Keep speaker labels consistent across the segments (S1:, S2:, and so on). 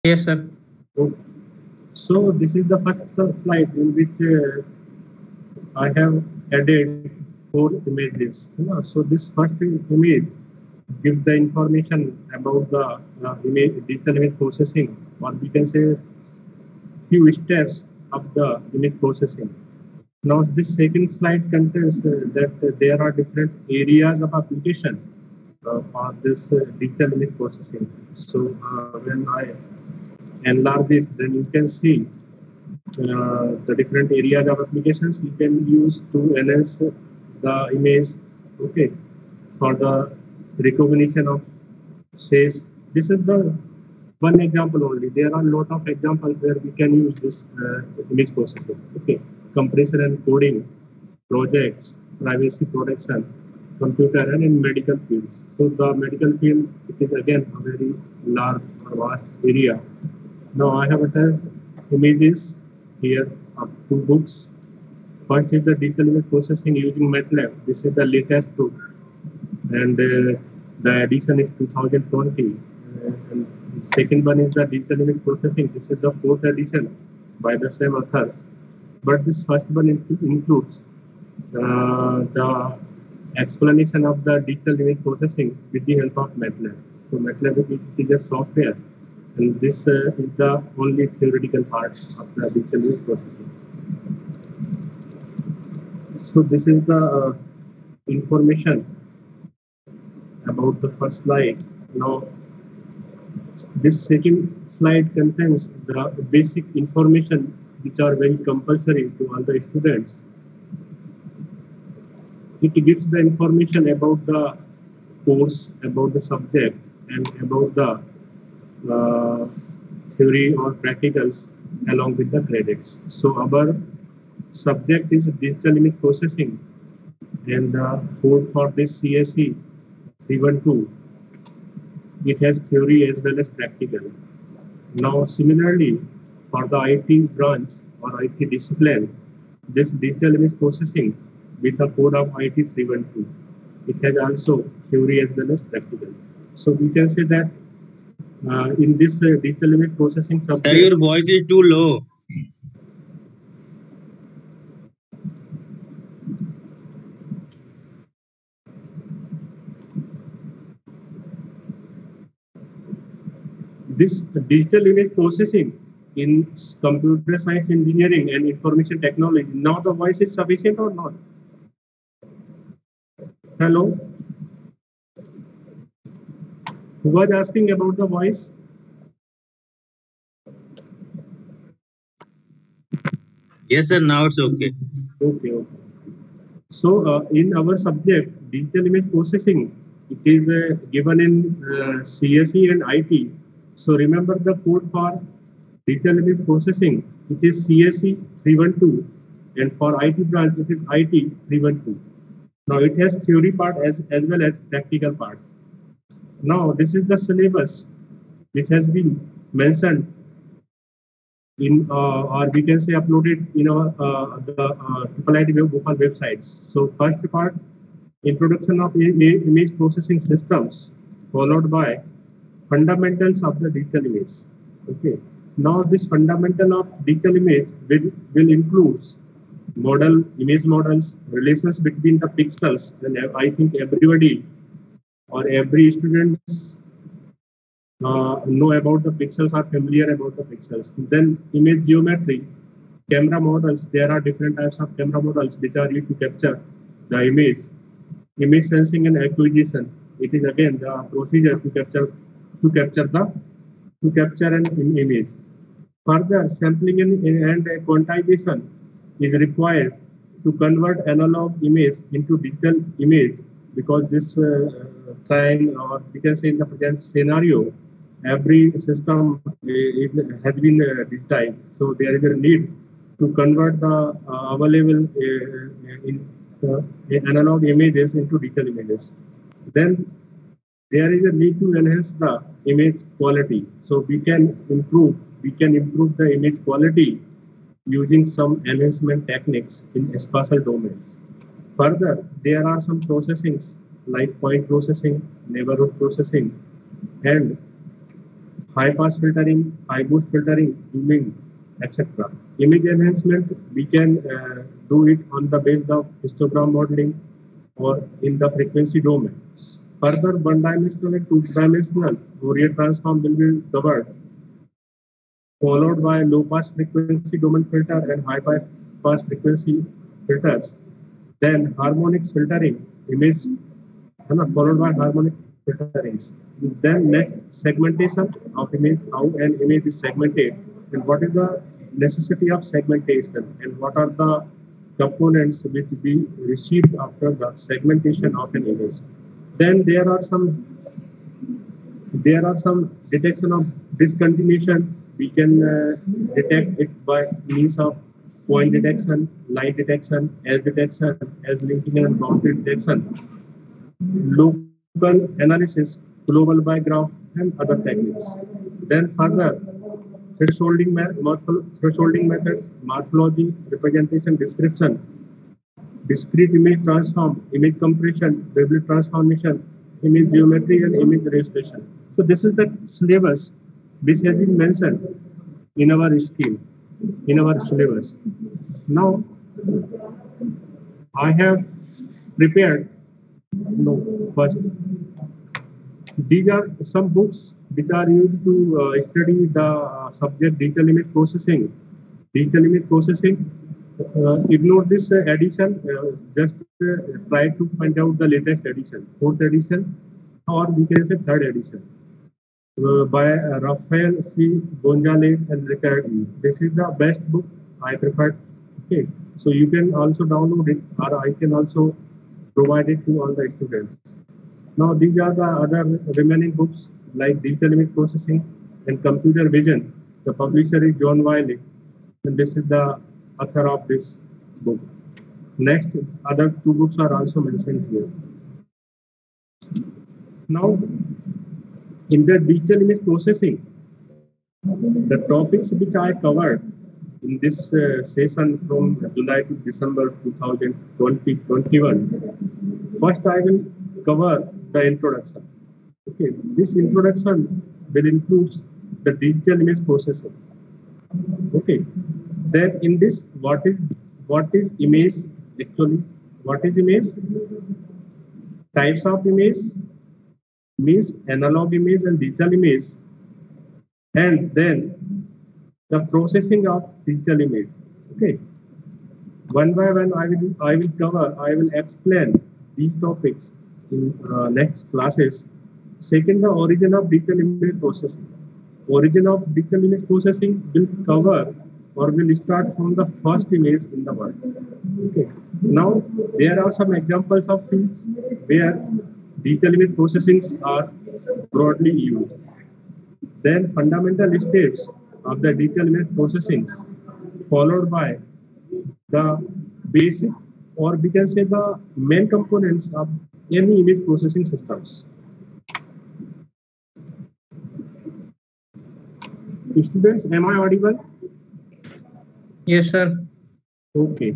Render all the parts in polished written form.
S1: Yes, sir.
S2: Okay. So this is the first slide in which I have added four images. So this first image give the information about the digital image processing, or we can say few steps of the image processing. Now, this second slide contains that there are different areas of application for this digital image processing. So, when I enlarge it, then you can see the different areas of applications you can use to enhance the image. Okay, for the recognition of face. This is the one example only. There are a lot of examples where we can use this image processing. Okay, compression and coding, projects, privacy protection, computer, and in medical fields. So the medical field, it is again a very large or vast area. Now I have attached images here of two books. First is the digital image processing using MATLAB. This is the latest book, and the edition is 2020. And second one is the digital image processing. This is the fourth edition by the same authors. But this first one includes the explanation of the digital image processing with the help of MATLAB. So MATLAB is a software, and this is the only theoretical part of the digital image processing. So this is the information about the first slide. Now, this second slide contains the basic information which are very compulsory to all the students. It gives the information about the course, about the subject, and about the uh, theory or practicals along with the credits. So our subject is digital image processing, and the code for this CSE 312, it has theory as well as practical. Now, similarly, for the IT branch or IT discipline, this digital image processing with a code of IT 312, it has also theory as well as practical. So we can say that in this digital image processing
S1: Sir,
S2: subject,
S1: your voice is too low.
S2: this digital image processing in computer science engineering and information technology, now the voice is sufficient or not? Hello, who was asking about the voice?
S1: Yes, sir. Now it's okay.
S2: Okay, okay. So in our subject, digital image processing, it is given in CSE and IT. So remember the code for digital image processing, it is CSE 312, and for IT branch, it is IT 312. Now it has theory part as well as practical parts. Now this is the syllabus which has been mentioned in or we can say uploaded in our the Triple IT Bhopal websites. So first part, introduction of image processing systems, followed by fundamentals of the digital image. Okay. Now this fundamental of digital image will include image models, relations between the pixels, and I think everybody or every students know about the pixels, are familiar about the pixels. Then image geometry, camera models. There are different types of camera models which are used to capture the image. Image sensing and acquisition. It is again the procedure to capture an image. Further, sampling and quantization is required to convert analog image into digital image, because this time, or we can say in the present scenario, every system has been digitized. So there is a need to convert the available in analog images into digital images. Then there is a need to enhance the image quality. So we can improve the image quality using some enhancement techniques in spatial domains. Further, there are some processings like point processing, neighborhood processing, and high pass filtering, high boost filtering, zooming, etc. Image enhancement, we can do it on the basis of histogram modeling or in the frequency domain. Further, one-dimensional and two-dimensional Fourier transform will be covered, followed by low-pass frequency domain filter and high-pass frequency filters. Then harmonics filtering, image, followed by harmonic filterings. Then next, segmentation of image, how an image is segmented, and what is the necessity of segmentation, and what are the components which we received after the segmentation of an image. Then there are some detection of discontinuation. We can detect it by means of point detection, line detection, edge linking and boundary detection, local analysis, global by graph, and other techniques. Then further, thresholding methods, morphology, representation, description, discrete image transform, image compression, Wavelet transformation, image geometry, and image registration. So this is the syllabus which has been mentioned in our scheme, in our syllabus. Now, I have prepared, first, these are some books which are used to study the subject digital image processing. Ignore this edition, just try to find out the latest edition, 4th edition, or we can say 3rd edition, by Rafael C. Gonzalez and Richard E. This is the best book I prefer. Okay, so you can also download it, or I can also provide it to all the students. Now these are the other remaining books like digital image processing and computer vision. The publisher is John Wiley, and this is the author of this book. Next, other 2 books are also mentioned here. Now, in the digital image processing, the topics which I covered in this session from July to December 2021, first I will cover the introduction. Okay, this introduction will include the digital image processing. Okay, then in this, what is image actually? What is image? Types of image, means analog image and digital image, and then the processing of digital image. Okay, one by one I will explain these topics in next classes. Second, the origin of digital image processing. Origin of digital image processing will cover or will start from the first image in the world. Okay. Now there are some examples of fields where digital image processings are broadly used. Then fundamental steps of the digital image processing, followed by the basic, or we can say the main components of any image processing systems. Students, am I audible?
S1: Yes, sir.
S2: Okay.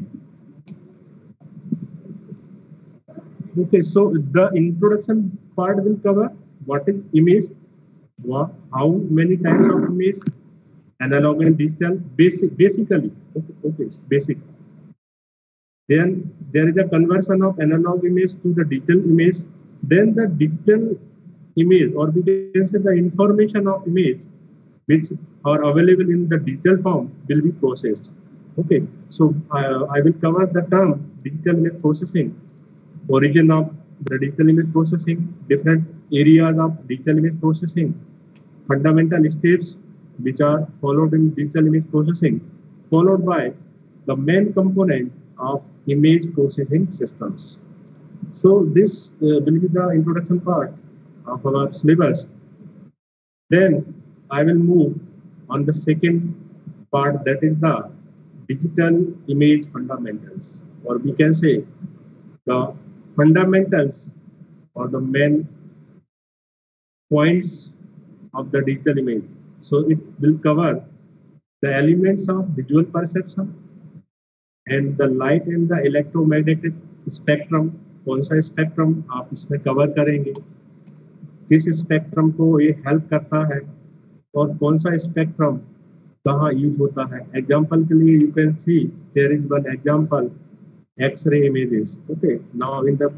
S2: Okay, so the introduction part will cover what is image, how many types of image, analog and digital, basically. Okay, basic. Then there is a conversion of analog image to the digital image. Then the digital image, or we can say the information of image which are available in the digital form will be processed. Okay, so I will cover the term digital image processing, origin of the digital image processing, different areas of digital image processing, fundamental steps which are followed in digital image processing, followed by the main component of image processing systems. So this will be the introduction part of our syllabus. Then I will move on the second part, that is the digital image fundamentals, or we can say the fundamentals or the main points of the digital image. So it will cover the elements of visual perception and the light and the electromagnetic spectrum. कौन सा spectrum आप इसमें cover करेंगे, किस spectrum को ये help करता है, और कौन सा स्पेक्ट्रम कहाँ यूज होता है. एग्जाम्पल के लिए you can see there is one example X-ray images. Okay, now in the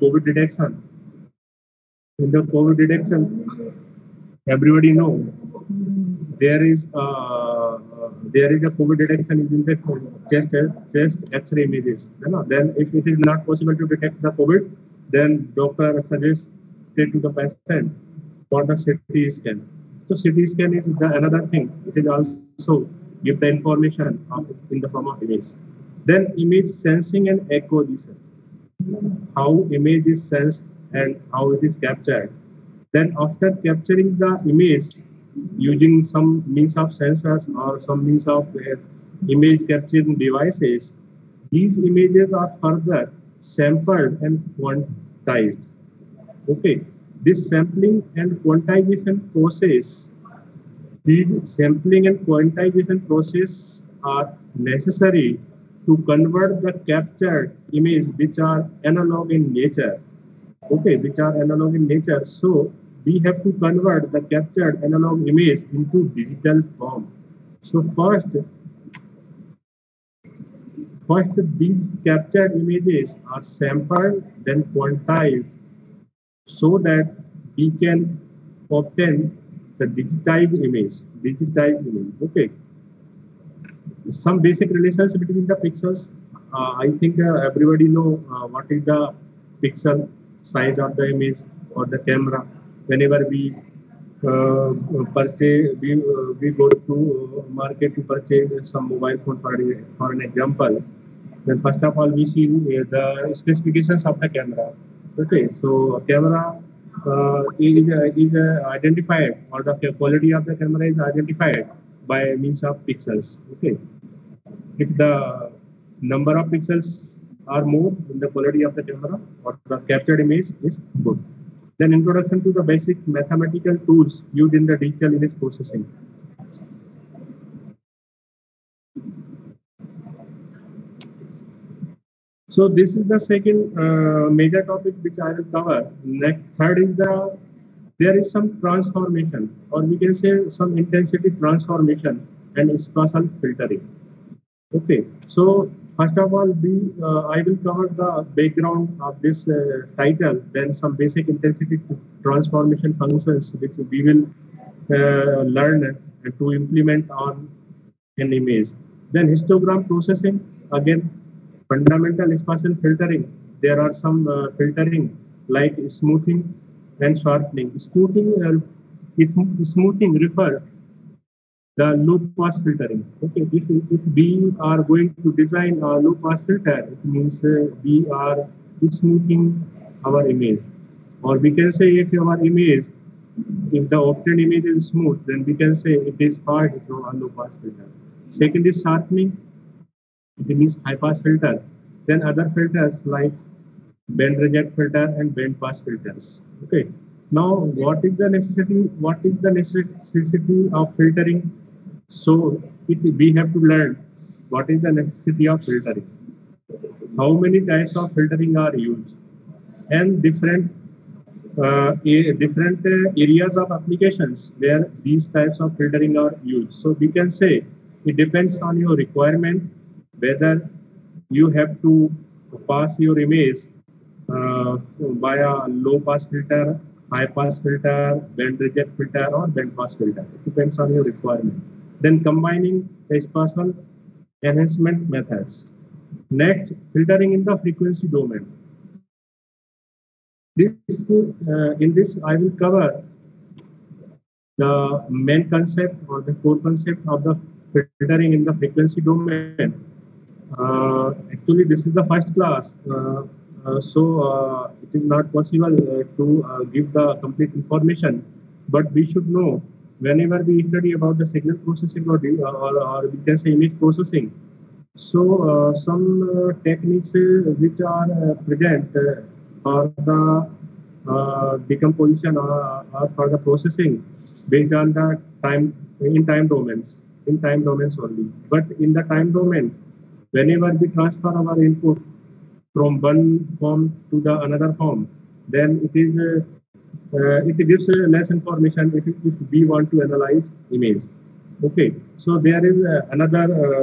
S2: COVID detection, everybody know there is a COVID detection in the chest X-ray images. You know, then if it is not possible to detect the COVID, then doctor suggests straight to the patient for the CT scan. So CT scan is another thing. It is also give the information in the form of image. Then image sensing and acquisition. How image is sensed and how it is captured. Then after capturing the image using some means of sensors or some means of image capturing devices, these images are further sampled and quantized. Okay, this sampling and quantization process, these sampling and quantization process are necessary to convert the captured image which are analog in nature. Okay, which are analog in nature. So we have to convert the captured analog image into digital form. So first these captured images are sampled, then quantized, so that we can obtain the digitized image. Okay. Some basic relations between the pixels. I think everybody know what is the pixel size of the image or the camera. Whenever we we go to market to purchase some mobile phone for an example. Then first of all we see the specifications of the camera. Okay, so camera is identified, or the quality of the camera is identified by means of pixels. Okay, if the number of pixels are more, then the quality of the camera or the captured image is good. Then introduction to the basic mathematical tools used in the digital image processing. So this is the second major topic which I will cover. Next, third is there is some transformation, or we can say some intensity transformation and spatial filtering. Okay, so first of all, I will cover the background of this title, then some basic intensity transformation functions which we will learn to implement on an image. Then histogram processing, again fundamental spatial filtering. There are some filtering like smoothing and sharpening. Smoothing refer the low pass filtering. Okay, if we are going to design a low pass filter, it means we are smoothing our image, or we can say if our image, if the obtained image is smooth, then we can say it is hard through a low pass filter. Second is sharpening. It means high pass filter. Then other filters like band reject filter and band pass filters. Okay. Now, what is the necessity? What is the necessity of filtering? So we have to learn what is the necessity of filtering. How many types of filtering are used, and different areas of applications where these types of filtering are used. So we can say it depends on your requirement whether you have to pass your image by a low pass filter, high pass filter, band reject filter, or band pass filter. It depends on your requirement. Then combining the spatial enhancement methods. Next, filtering in the frequency domain. In this, I will cover the main concept or the core concept of the filtering in the frequency domain. Actually, this is the first class, so it is not possible to give the complete information. But we should know whenever we study about the signal processing or we can say image processing. So some techniques which are present for the decomposition or for the processing based on the time domains only. But in the time domain, whenever we transfer our input from one form to the another form, then it is it gives less information if we want to analyze image. Okay, so there is another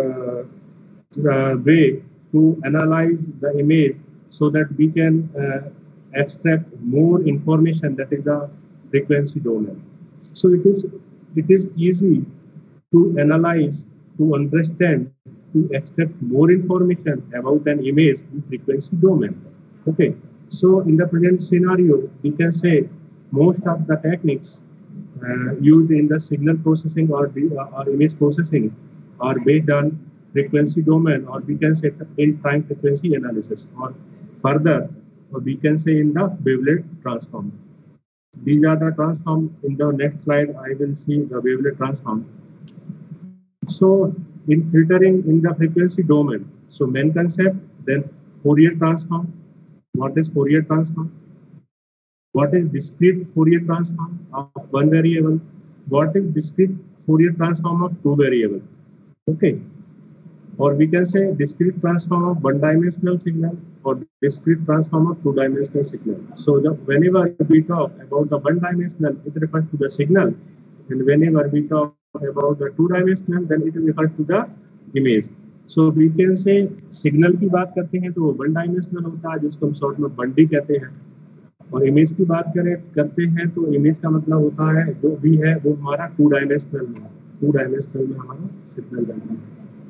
S2: way to analyze the image so that we can extract more information, that is the frequency domain. So it is easy to analyze, to understand, to extract more information about an image in frequency domain. Okay, so in the present scenario, we can say most of the techniques used in the signal processing or image processing are based on frequency domain, or we can say in time frequency analysis, or further, or we can say in the wavelet transform. These are the transform. In the next slide, I will see the wavelet transform. So in filtering in the frequency domain, so main concept, then Fourier transform. What is Fourier transform? What is discrete Fourier transform of one variable? What is discrete Fourier transform of two variable? Okay, or we can say discrete transform of one-dimensional signal or discrete transform of two-dimensional signal. So whenever we talk about the one-dimensional, it refers to the signal, and whenever we talk about the two-dimensional, then it refers to the image. So we can say signal की बात करते हैं तो वो one dimensional होता है, जिसको हम शॉर्ट में 1D कहते हैं, और इमेज की बात करते हैं तो इमेज का मतलब होता है जो भी है वो हमारा टू डायमेंशनल में हमारा सिग्नल बनता है.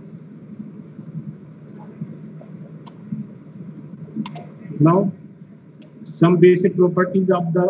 S2: Now, some basic properties of the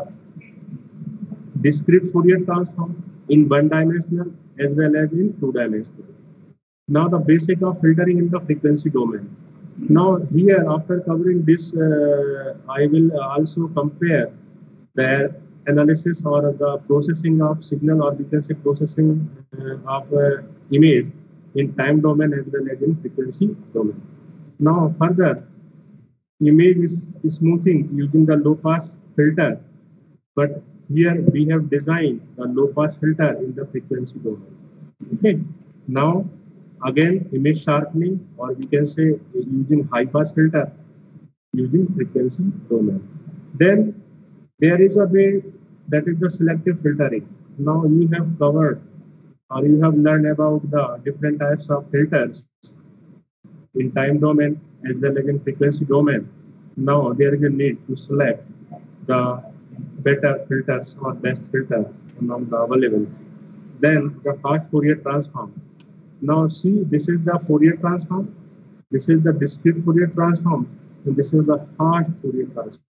S2: discrete Fourier transform in one-dimensional as well as in two-dimensional. Now, the basic of filtering in the frequency domain. Now, here after covering this, I will also compare the analysis or the processing of signal, or we can say processing of image in time domain as well as in frequency domain. Now, further, image is smoothing using the low pass filter, but here we have designed the low pass filter in the frequency domain. Okay, now again image sharpening, or we can say using high pass filter using frequency domain. Then there is a way, that is the selective filtering. Now you have covered or you have learned about the different types of filters in time domain as well as in frequency domain. Now there is a need to select the better filters or best filter among the available. Then the fast Fourier transform. Now see, this is the Fourier transform, this is the discrete Fourier transform, and this is the fast Fourier transform.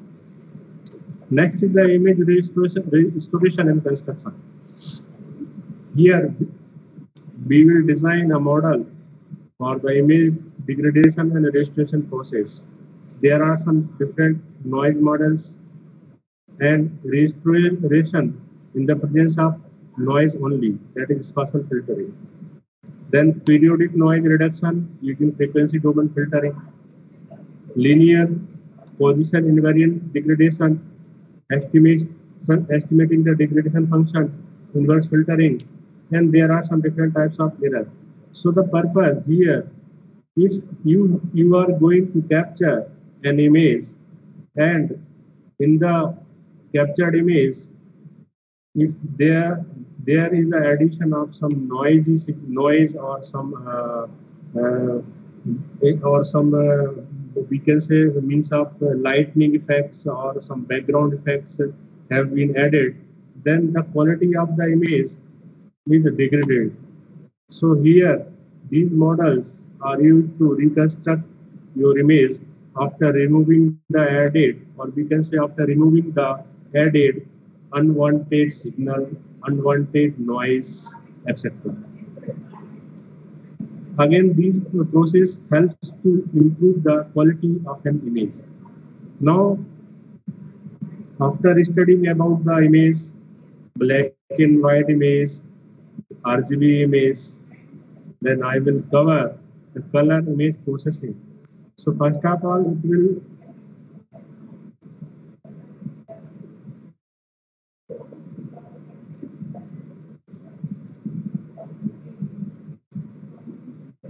S2: Next is the image restoration and construction. Here we will design a model for the image degradation and restoration process. There are some different noise models and restoration in the presence of noise only, that is spatial filtering. Then periodic noise reduction using frequency domain filtering, linear position invariant degradation, estimating the degradation function, inverse filtering, and there are some different types of error. So the purpose here, if you are going to capture an image, and in the captured image, if there is an addition of some noise or some we can say the means of lightning effects or some background effects have been added, then the quality of the image is degraded. So here these models are used to reconstruct your image after removing the added, or we can say after removing the added unwanted signal, unwanted noise, etc. Again, this process helps to improve the quality of an image. Now, after studying about the image, black and white image, RGB image, then I will cover the color image processing. So first of all, it will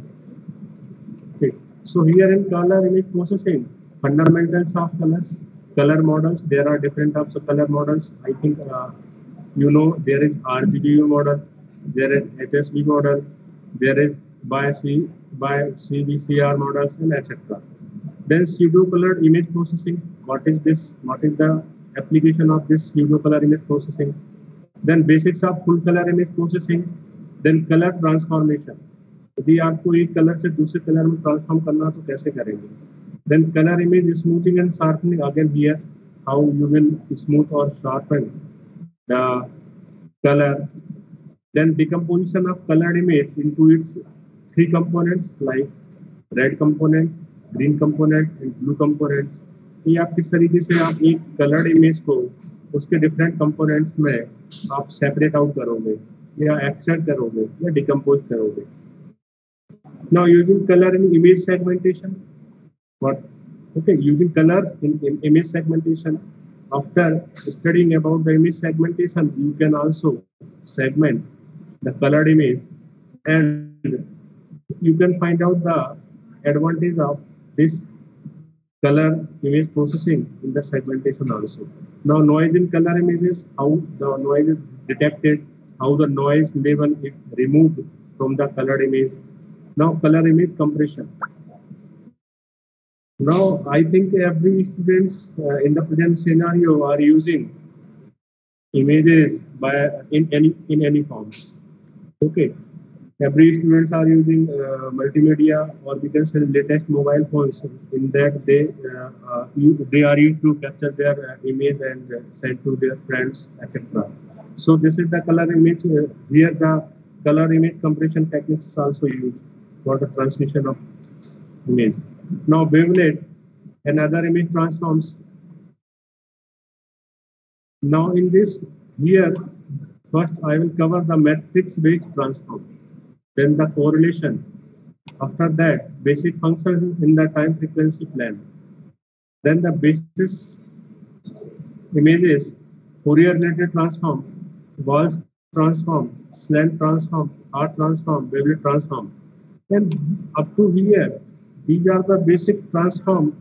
S2: So here in color image processing, fundamentals of colors, color models, there are different types of color models. I think you know there is RGB model, there is HSV model, there is by CBCR models, and etc. Then pseudo color image processing. What is this? What is the application of this pseudo color image processing? Then basics of full color image processing. Then color transformation. यदि आपको एक colour से दूसरे colour में transform करना तो कैसे करेंगे? Then color image smoothing and sharpening. Again here, how you will smooth or sharpen the color. Then decomposition of colored image into its three components like red component, green component and blue components. ये आप किस तरीके से आप एक coloured image को उसके different components में आप सेपरेट आउट करोगे या एक्सट्रैक्ट करोगे या डिकम्पोज करोगे. Now using color in image segmentation. What? Okay, using colors in image segmentation. After studying about the image segmentation, you can also segment the colored image, and you can find out the advantage of this color image processing in the segmentation also. Now noise in color images, how the noise is detected, how the noise level is removed from the colored image. Now color image compression. Now I think every students in the present scenario are using images in any form. Okay, every students are using multimedia, or we can say latest mobile phones. In that they are used to capture their image and send to their friends, etc. So this is the color image. Here the color image compression techniques is also used for the transmission of image. Now wavelet and other image transforms. Now in this here, first I will cover the matrix-based transform, then the correlation. After that, basic functions in the time frequency plan. Then the basis images, Fourier-related transform, Walsh transform, slant transform, Hart transform, wavelet transform. And up to here, these are the basic transform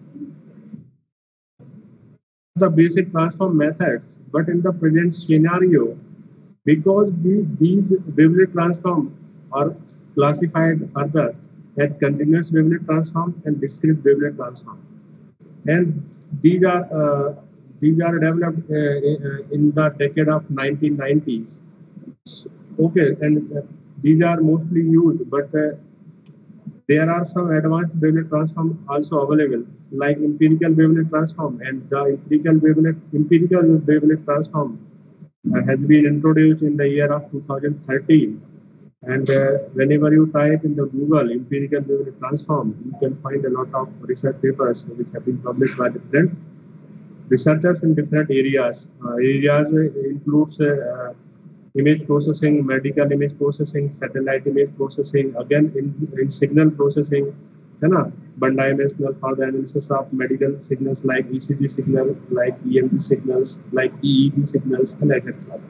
S2: methods. But in the present scenario, because these wavelet transform are classified further as continuous wavelet transform and discrete wavelet transform, and these are developed in the decade of 1990s. Okay, and these are mostly used, but there are some advanced wavelet transform also available, like empirical wavelet transform, and the empirical wavelet transform has been introduced in the year of 2013. And whenever you type in the Google empirical wavelet transform, you can find a lot of research papers which have been published by different researchers in different areas. Areas includes image processing, medical image processing, satellite image processing, again in signal processing, one-dimensional for the analysis of medical signals like ECG signal, like EMG signals, like EEG signals, and etc.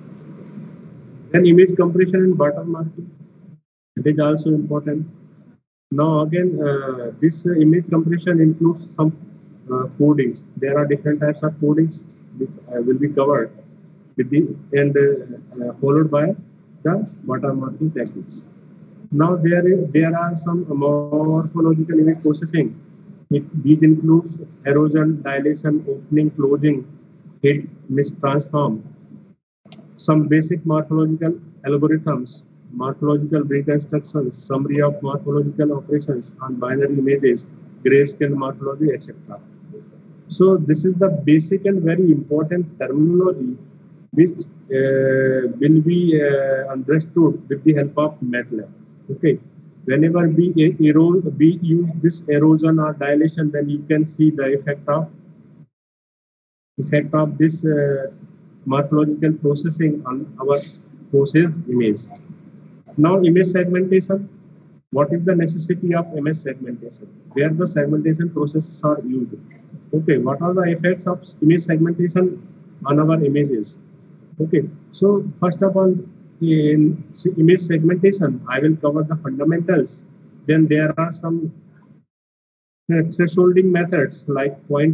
S2: Then image compression and watermarking, it is also important. Now again, this image compression includes some codings. There are different types of codings which will be covered with followed by the watermarking techniques. Now there are some morphological image processing. These includes erosion, dilation, opening, closing, hit, mist, transform. Some basic morphological algorithms, morphological reconstructions, summary of morphological operations on binary images, grayscale morphology, etc. So this is the basic and very important terminology which will be understood with the help of MATLAB. Okay, whenever we use this erosion or dilation, then you can see the effect of this morphological processing on our processed image. Now image segmentation. What is the necessity of image segmentation? Where the segmentation processes are used. Okay, what are the effects of image segmentation on our images? Okay, so first of all, in image segmentation, I will cover the fundamentals. Then there are some thresholding methods like point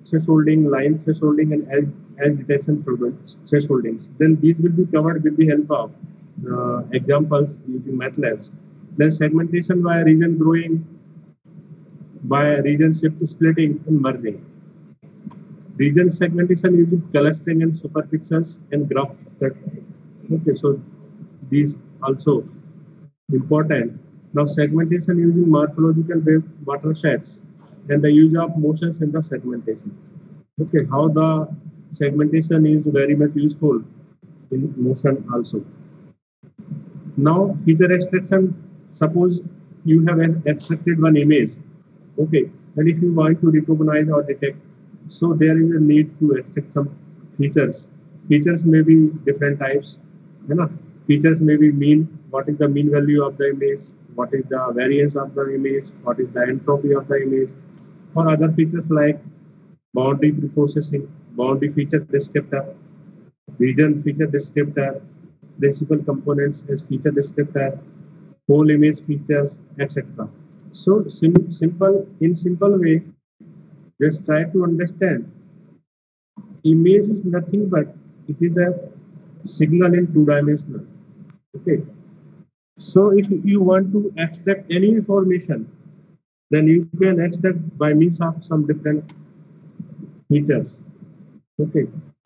S2: thresholding, line thresholding, and edge detection thresholdings. Then these will be covered with the help of examples using MATLAB. Then segmentation by region growing, by region shift splitting and merging. Region segmentation using clustering and superpixels and graph. Okay, so these also important. Now segmentation using morphological watersheds and the use of motions in the segmentation. Okay, how the segmentation is very much useful in motion also. Now feature extraction, suppose you have extracted one image, okay, and if you want to recognize or detect, so there is a need to extract some features. Features may be different types, you know. Features may be mean, what is the mean value of the image, what is the variance of the image, what is the entropy of the image, or other features like boundary processing, boundary feature descriptor, region feature descriptor, principal components as feature descriptor, whole image features, etc. So simple way, just try to understand. Image is nothing but it is a signal in two-dimensional. Okay. So if you want to extract any information, then you can extract by means of some different features. Okay.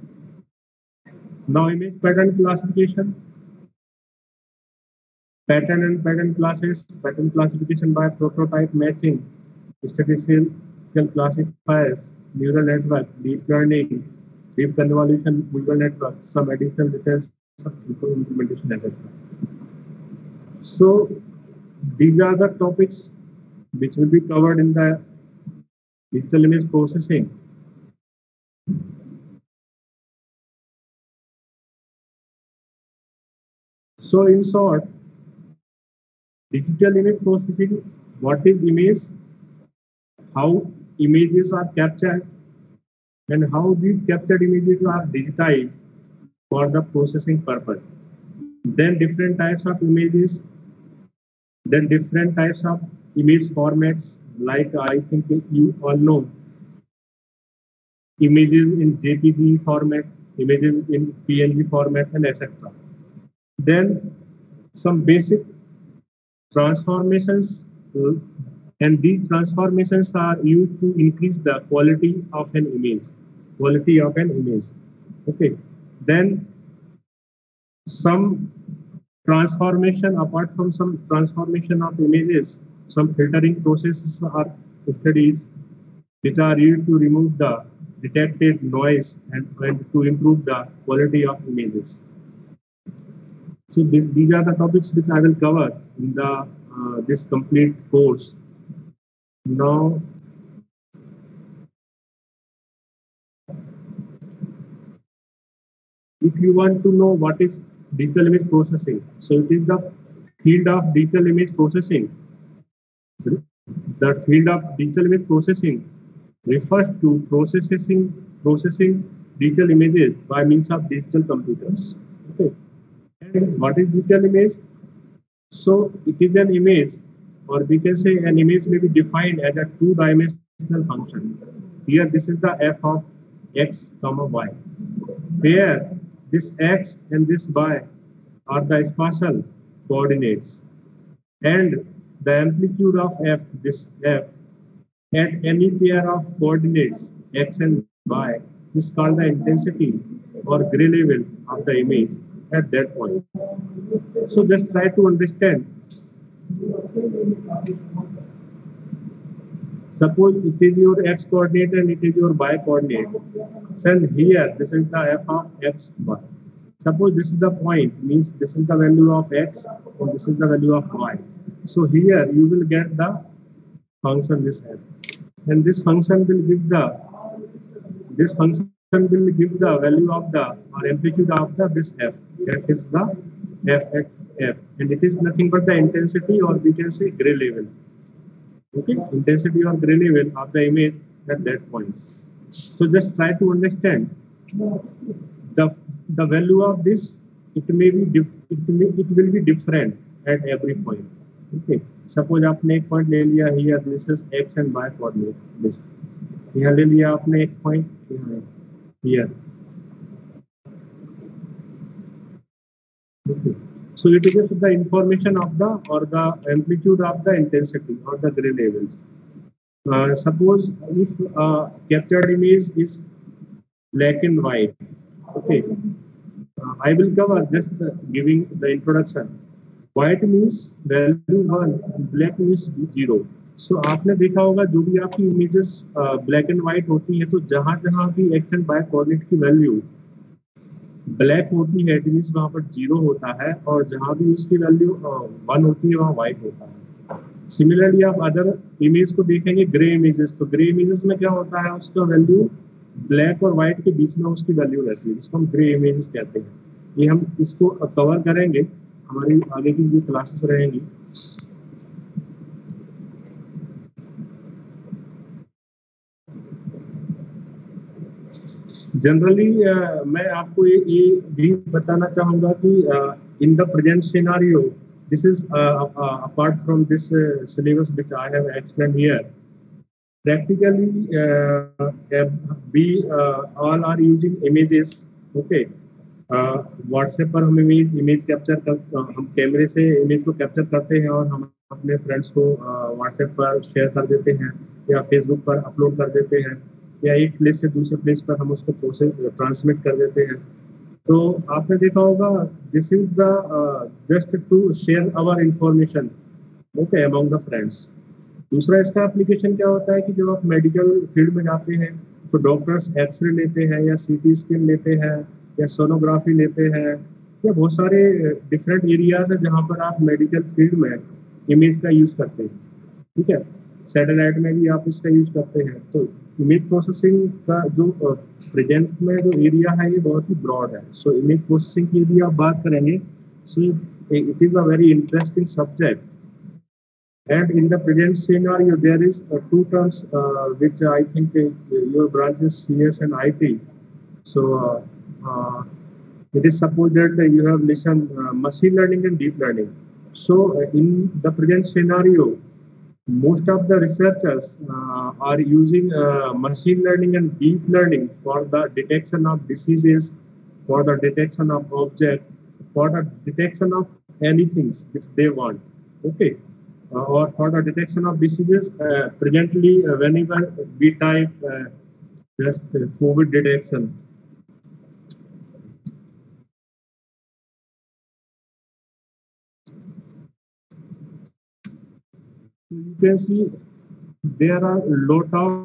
S2: Now image pattern classification. Pattern and pattern classes, pattern classification by prototype matching, statistical classifiers, neural network, deep learning, deep convolution neural network, some additional details of implementation, etc. So these are the topics which will be covered in the digital image processing. So in short, digital image processing, what is image, how images are captured, and how these captured images are digitized for the processing purpose. Then different types of images, then different types of image formats, like I think you all know, images in JPG format, images in PNG format, and etc. Then some basic transformations, and these transformations are used to increase the quality of an image. Okay. Then some transformation, apart from some transformation of images, some filtering processes are studies which are used to remove the detected noise and to improve the quality of images. So these are the topics which I will cover in the this complete course. Now, if you want to know what is digital image processing, so it is the field of digital image processing. The field of digital image processing refers to processing digital images by means of digital computers. Okay. And what is digital image? So it is an image, or we can say an image may be defined as a two-dimensional function. Here, this is the f of x comma y, where this x and this y are the spatial coordinates, and the amplitude of f, this f, at any pair of coordinates x and y is called the intensity or gray level of the image at that point. So just try to understand. Suppose it is your x coordinate and it is your y coordinate. So here, this is the f of x, y. Suppose this is the point, means this is the value of x and this is the value of y. So here you will get the function this f, and this function will give the value of the or amplitude of the this f. F is the f, and it is nothing but the intensity, or we can say gray level. Okay, intensity or gray level of the image at that point. So just try to understand the value of this. It will be different at every point. Okay, suppose आपने एक point ले लिया here, this is x and y coordinate. This यहाँ ले लिया आपने एक point, here. Okay. So it is the information of the or the amplitude of the intensity or the gray levels. Suppose if captured image is black and white. Okay. I will cover just giving the introduction. White means value 1, black means 0. So आपने देखा होगा जो भी आपकी images black and white होती है, तो जहां जहां भी x and y coordinate की वैल्यू ब्लैक होती है इट मीन्स वहां पर 0 होता है, और जहां भी उसकी वैल्यू 1 होती है वहां व्हाइट होता है। सिमिलरली आप अदर इमेज को देखेंगे ग्रे इमेजेस, तो ग्रे इमेजेस में क्या होता है, उसका वैल्यू ब्लैक और व्हाइट के बीच में उसकी वैल्यू रहती है, जिसको हम ग्रे इमेजेस कहते हैं। ये हम इसको कवर करेंगे हमारी आगे की जो क्लासेस रहेंगी। जनरली मैं आपको ये भी बताना चाहूंगा कि in the present scenario, this is apart from this syllabus which I have explained here. Practically, we all are using images. Okay. WhatsApp पर हम इमेज कैप्चर कर, हम कैमरे से इमेज को कैप्चर करते हैं और हम अपने फ्रेंड्स को WhatsApp पर शेयर कर देते हैं या Facebook पर अपलोड कर देते हैं, या एक प्लेस से दूसरे प्लेस पर हम उसको प्रोसेस ट्रांसमिट कर देते हैं। तो आपने देखा होगा this is the just to share our information, okay, among the friends. दूसरा इसका एप्लीकेशन क्या होता है कि जब आप मेडिकल फील्ड में जाते हैं तो डॉक्टर्स एक्सरे लेते हैं या सीटी स्कैन लेते हैं या सोनोग्राफी लेते हैं, या बहुत सारे डिफरेंट एरियाज है जहाँ पर आप मेडिकल फील्ड में इमेज का यूज करते हैं। ठीक है, सैटेलाइट में भी आप इसका यूज करते हैं। तो इमेज प्रोसेसिंग का जो प्रेजेंट में जो एरिया है ये बहुत ही ब्रॉड है। सो इमेज प्रोसेसिंग की यदि आप बात करेंगे, so it is a very interesting subject. And in the present scenario, there is two terms which I think your branch is CS and IT. So it is supposed that you have listened machine learning and deep learning. So in the present scenario, most of the researchers are using machine learning and deep learning for the detection of diseases, for the detection of object, for the detection of anything which they want. Okay. Or for the detection of diseases, presently whenever we type just COVID detection, you can see there are a lot of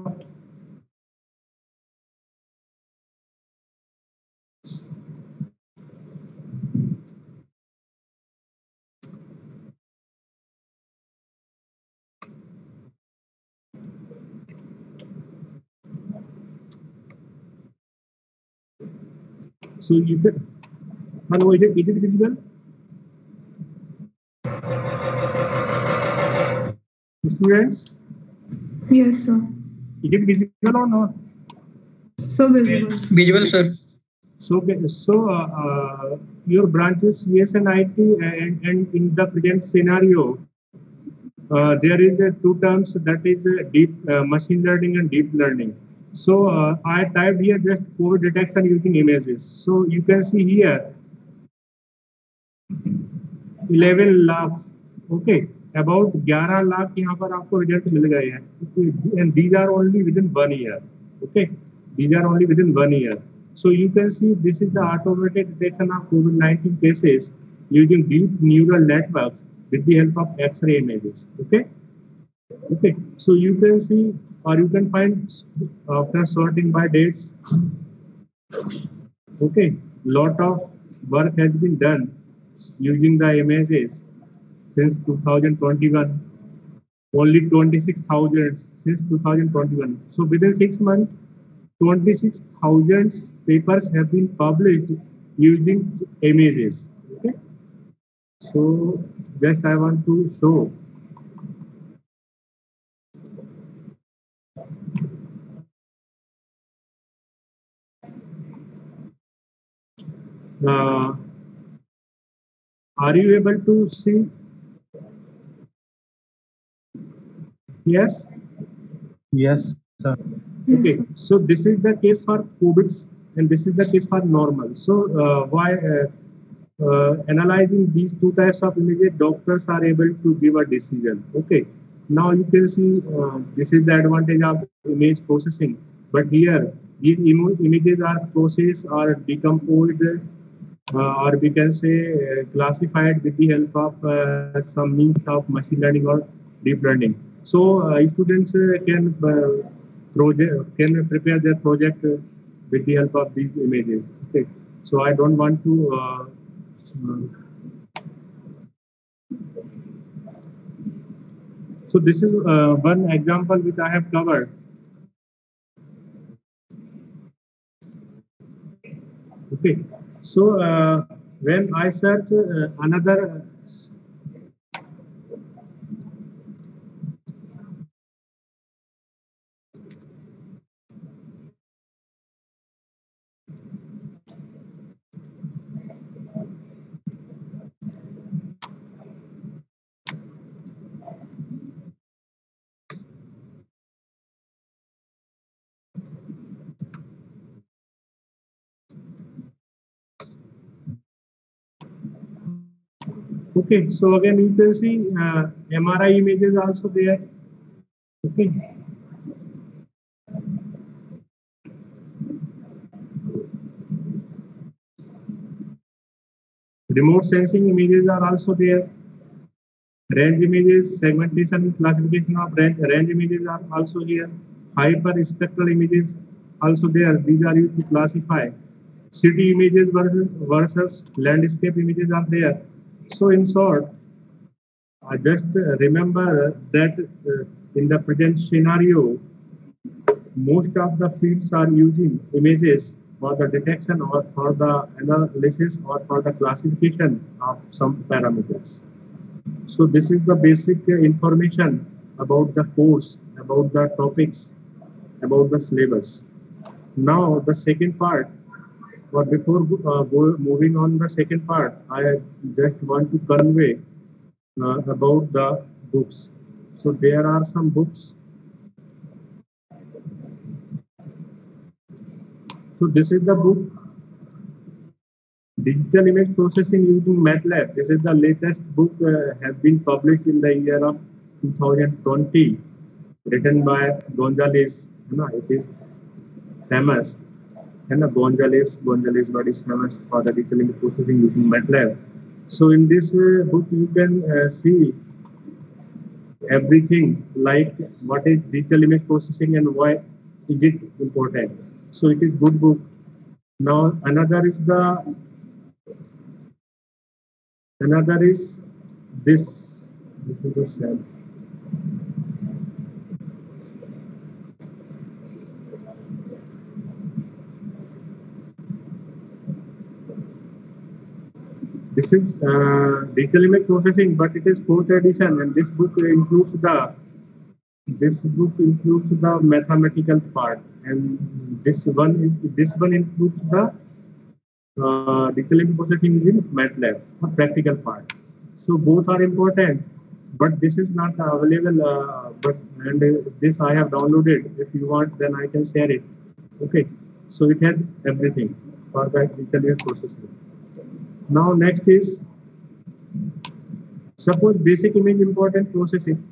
S2: so you can, hello, is it visible? Students?
S3: Yes, sir.
S2: Is it visible or not?
S3: So visible.
S1: Visual, sir.
S2: So your branches CS and IT, and in the present scenario, there is two terms, that is deep machine learning and deep learning. So I typed here just COVID detection using images. So you can see here 11 lakhs, okay, about 11 lakh यहाँ पर आपको result मिल गए हैं, and these are only within 1 year. Okay, these are only within 1 year. So you can see this is the automated detection of COVID-19 cases using deep neural networks with the help of X-ray images. Okay. Okay, so you can see, or you can find after sorting by dates. Okay, lot of work has been done using the images since 2021. Only 26,000 since 2021. So within 6 months, 26,000 papers have been published using images. Okay, so just I want to show. Are you able to see? Yes.
S4: Yes, sir.
S3: Yes,
S2: Okay,
S3: sir.
S2: so this is the case for cubics and this is the case for normal. So why analyzing these two types of images, doctors are able to give a decision. Okay, now you can see this is the advantage of image processing. But here these images are processed or decomposed, or we can say classified with the help of some means of machine learning or deep learning. So students can prepare their project with the help of these images. Okay, so I don't want to. So this is one example which I have covered. Okay, so when I search another, okay, so again you can see MRI images also there. Okay, remote sensing images are also there. Range images, segmentation, classification of range images are also here. Hyperspectral images also there. These are used to classify. City images versus landscape images are there. So in short, I just remember that in the present scenario, most of the fields are using images for the detection or for the analysis or for the classification of some parameters. So this is the basic information about the course, about the topics, about the syllabus. Now the second part, or before moving on the second part, I just want to convey about the books. So there are some books. So this is the book, Digital Image Processing Using MATLAB. This is the latest book, has been published in the year of 2020, written by Gonzalez. It is famous. And Gonzalez what is famous for the digital image processing using MATLAB. So in this book you can see everything like what is digital image processing and why is it important. So it is good book. Now another is this. This is the cell. This is digital image processing, but it is fourth edition, and this book includes the mathematical part, and this one includes the digital image processing using MATLAB, a practical part. So both are important, but this is not available. This I have downloaded. If you want, then I can share it. Okay, so it has everything for the digital image processing. Now next is, suppose basic image important processing.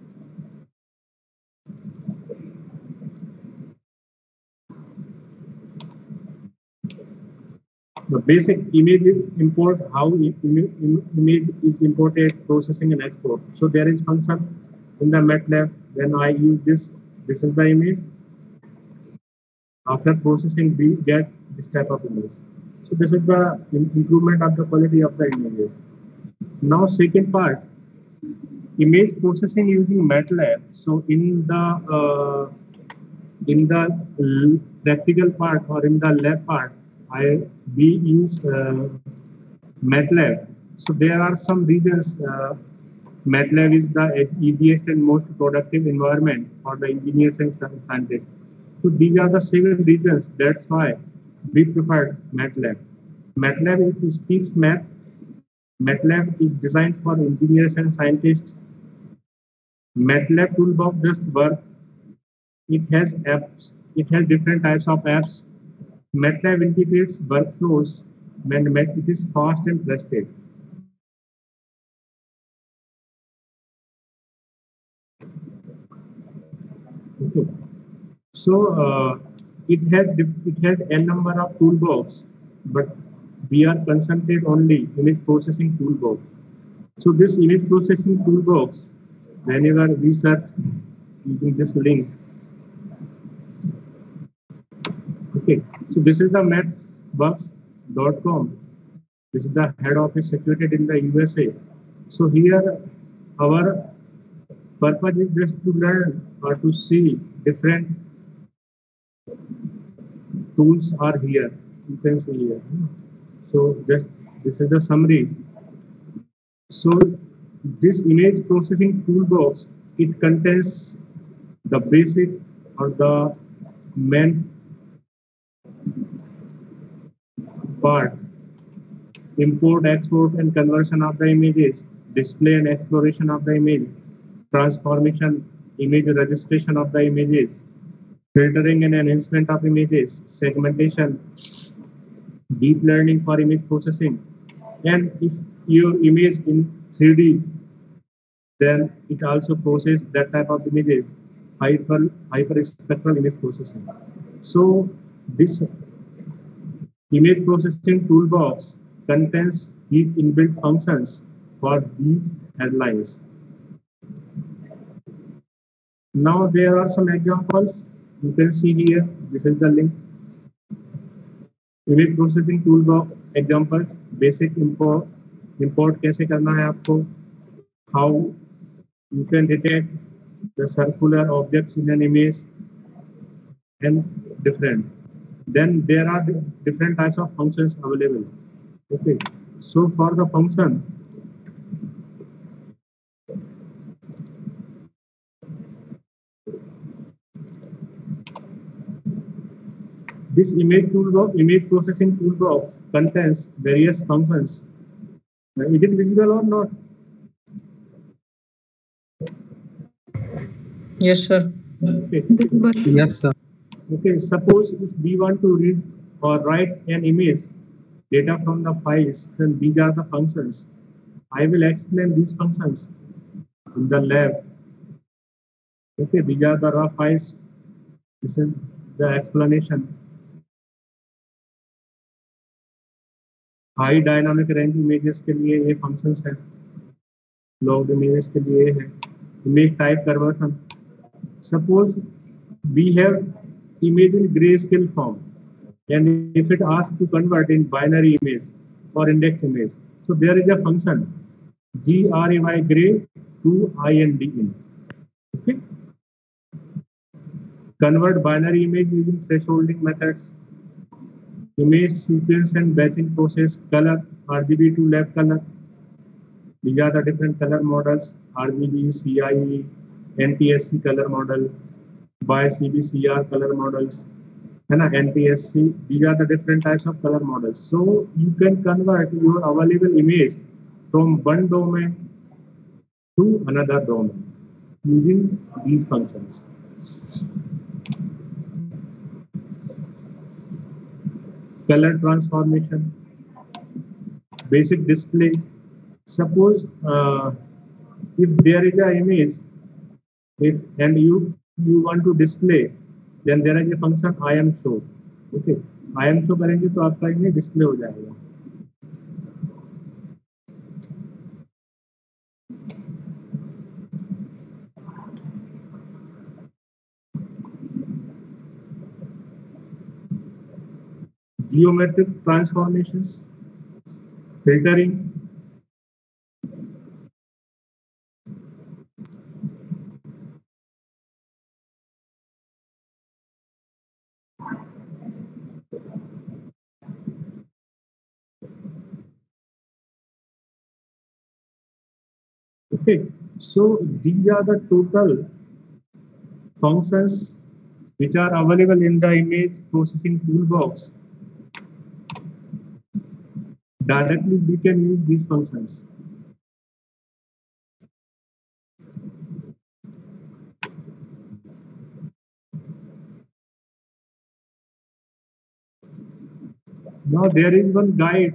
S2: The basic image import, how image is imported, processing and export. So there is function in the MATLAB. When I use this is the image. After processing, we get this type of image. So this is the improvement of the quality of the images. Now second part, image processing using MATLAB. So in the practical part or in the lab part, we use MATLAB. So there are some reasons MATLAB is the easiest and most productive environment for the engineers and scientists. So these are the 7 reasons. That's why we prefer MATLAB. MATLAB, it speaks math. MATLAB is designed for engineers and scientists. MATLAB toolbox just work it has apps. It has different types of apps. MATLAB integrates workflows when it is fast and trusted. Okay. So it has n number of toolbox, but we are concentrated only image processing toolbox. So this image processing toolbox, whenever we search using this link, okay. So this is the mathworks.com. This is the head office situated in the USA. So here our purpose is just to learn or to see different tools are here. You can see here. So just this is the summary. So this image processing toolbox, it contains the basic or the main part: import, export, and conversion of the images, display and exploration of the image, transformation, image registration of the images, filtering and enhancement of images, segmentation, deep learning for image processing. And if your image in 3D, then it also processes that type of images, hyperspectral image processing. So this image processing toolbox contains these inbuilt functions for these headlines. Now there are some examples. You can see here, this is the link. Image processing toolbox examples, basic import कैसे करना है आपको, how you can detect the circular objects in an image, and different. Then there are different types of functions available. Okay, so for the function, this image processing toolbox contains various functions. Is it visible or not?
S1: Yes, sir.
S2: Okay.
S1: Yes, sir.
S2: Okay, suppose if we want to read or write an image data from the files, and these are the functions. I will explain these functions in the lab. Okay, these are the raw files. This is the explanation. High dynamic range images के लिए ये functions हैं, logged images के लिए है, image type conversion. Suppose we have image in grayscale form, and if it asks to convert in binary image or index image, so there is a function gray gray to ind in. Okay, convert binary image using thresholding methods, image sequence and batching process, color RGB to lab color. These are the different color models: RGB, CIE, NTSC color model, by CBCR color models, and NTSC. These are the different types of color models. So you can convert your available image from one domain to another domain using these functions. Color transformation, basic display. Suppose if there is an image, and you want to display, then there is a function I am show. Okay, I am show करेंगे तो आपका image display हो जाएगा. Geometric transformations, filtering, okay. So these are the total functions which are available in the image processing toolbox. Directly we can use these functions. Now there is one guide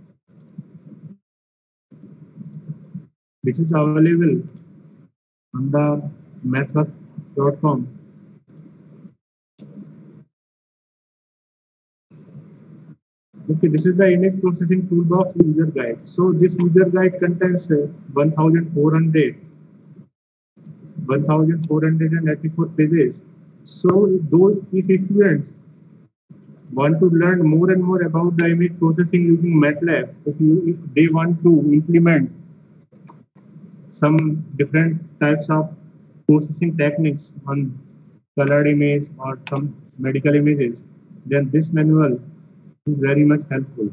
S2: which is available on the mathwork.com. Okay, this is the image processing toolbox user guide. So this user guide contains 1484 pages. So those if students want to learn more and more about the image processing using MATLAB, if they want to implement some different types of processing techniques on colored image or some medical images, then this manual is very much helpful.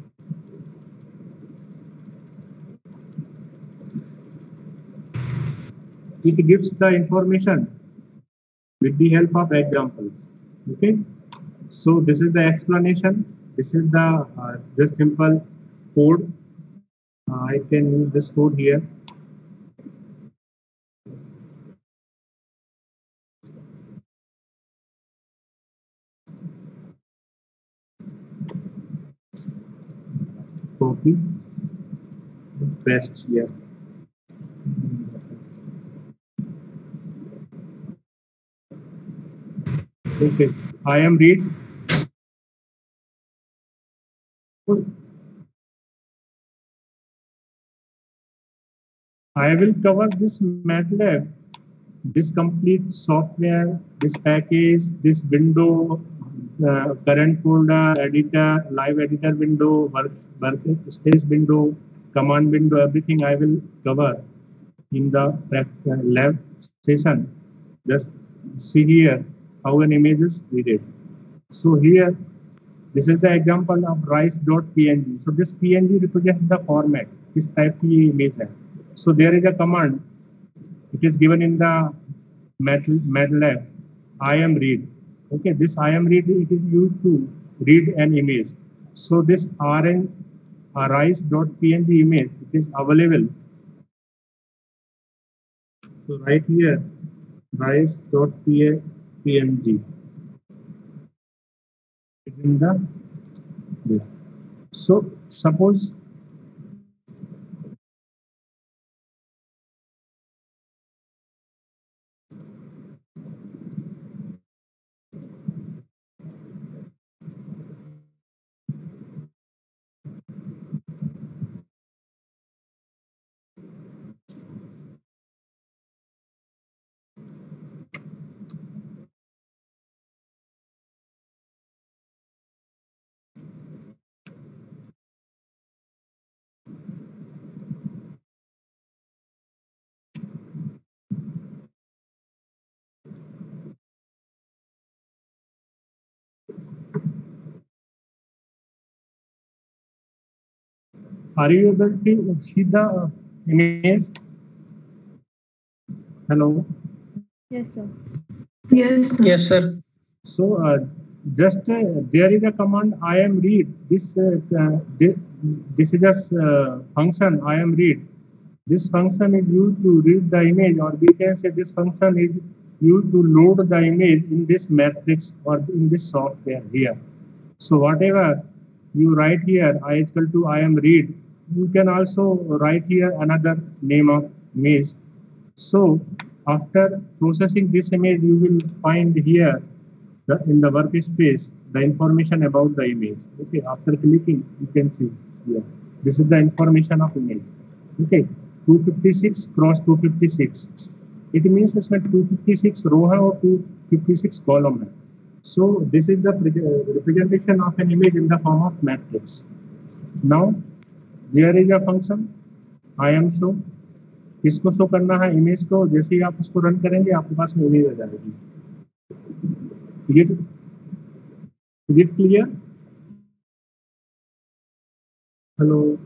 S2: It gives the information with the help of examples. Okay, so this is the explanation. This is the just simple code. I can use this code here. Copy, paste here. Okay, I am read. I will cover this MATLAB, this complete software, this package, this window, current folder, editor, live editor window, workspace window, command window, everything I will cover in the lab session. Just see here how an image is read. So here, this is the example of rise.png. So this PNG represents the format, this type की image है. So there is a command. It is given in the MATLAB. I am read. Okay, this I am read, it is used to read an image. So this rise.png image, it is available. So right here, rise.png is in the this. So suppose are you able to see the image? Hello.
S4: Yes, sir.
S3: Yes, sir.
S1: Yes, sir.
S2: So just there is a command I am read. This is just function I am read. This function is used to read the image, or we can say this function is used to load the image in this matrix or in this software here. So whatever you write here, I equal to I am read, you can also write here another name of image. So after processing this image, you will find here in the workspace the information about the image. Okay, after clicking, you can see here. This is the information of image. Okay, 256 cross 256. It means इसमें 256 रो है और 256 column है. So this is the representation of an image in the form of matrix. Now there is a function I am show. किसको show करना है image को, जैसे ही आप उसको रन करेंगे आपके पास में इमेज आ जाएगी. Is it clear? Hello.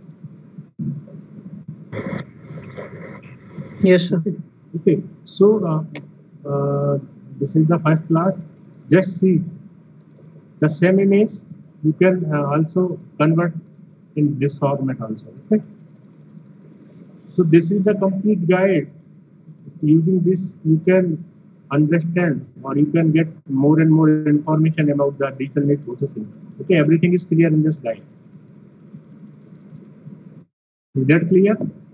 S1: Yes, sir.
S2: Okay. So this is the first class. Just see the same image. You can also convert in this format also. Okay. So this is the complete guide. Using this, you can understand or you can get more and more information about the digital image processing. Okay, everything is clear in this slide. Is that clear?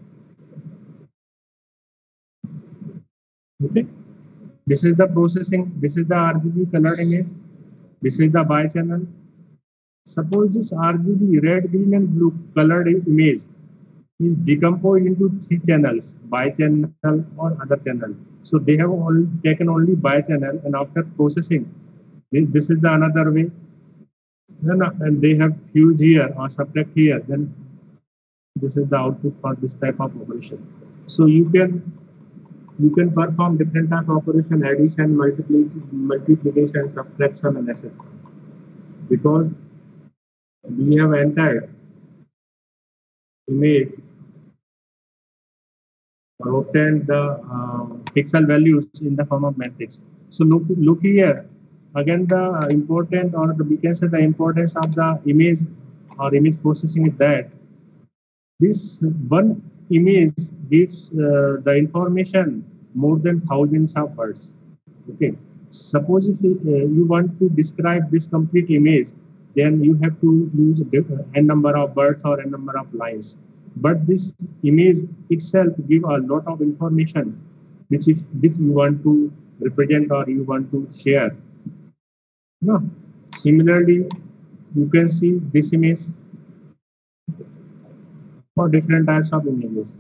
S2: Okay. This is the processing. This is the RGB colored image. This is the bi-channel. Suppose this RGB red, green, and blue colored image is decomposed into 3 channels, bi-channel or other channel. So they have all taken only bi-channel, and after processing, this is the another way. And they have fuse here or subtract here. Then this is the output for this type of operation. So you can perform different type of operation, addition, multiplication, subtraction, and etc. Because we have entered image or obtained the pixel values in the form of matrix. So look here. Again, the important, or we can say the importance of the image or image processing is that this one image gives the information more than thousands of words. Okay. Suppose if you want to describe this complete image, then you have to use n number of words or n number of lines. But this image itself give a lot of information which you want to represent or you want to share. No. Similarly, you can see this image for different types of images.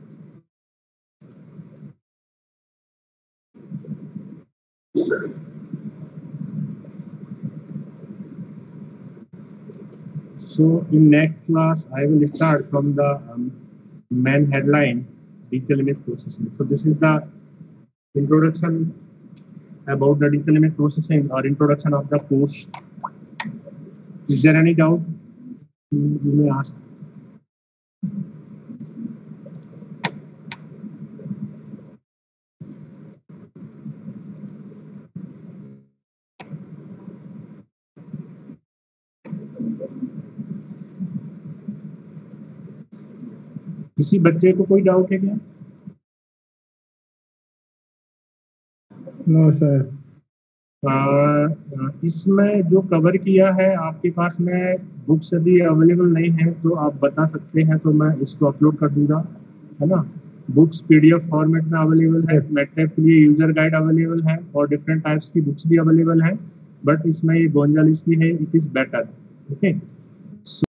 S2: So in next class, I will start from the main headline, digital image processing. So this is the introduction about the digital image processing or introduction of the course. Is there any doubt? You may ask. किसी बच्चे को कोई doubt है क्या?
S1: No sir.
S2: इसमें जो cover किया है आपके पास में बुक्स यदि अवेलेबल नहीं है तो आप बता सकते हैं, तो मैं इसको अपलोड कर दूंगा, है ना। बुक्स पीडीएफ फॉर्मेट में अवेलेबल है, मैटलैब के लिए यूजर गाइड अवेलेबल है और डिफरेंट टाइप्स की बुक्स भी अवेलेबल है, बट इसमें ये गोंजालेस की है, इट इज बेटर। ओके।